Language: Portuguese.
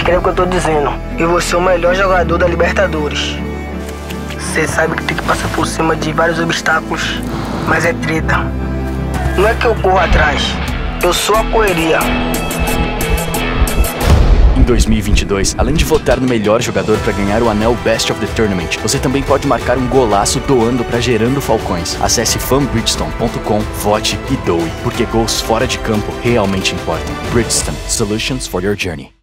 Escreve o que eu tô dizendo. Eu vou ser o melhor jogador da Libertadores. Você sabe que tem que passar por cima de vários obstáculos, mas é treta. Não é que eu corro atrás, eu sou a correria. Em 2022, além de votar no melhor jogador para ganhar o anel Best of the Tournament, você também pode marcar um golaço doando para Gerando Falcões. Acesse fanbridgestone.com, vote e doe, porque gols fora de campo realmente importam. Bridgestone, solutions for your journey.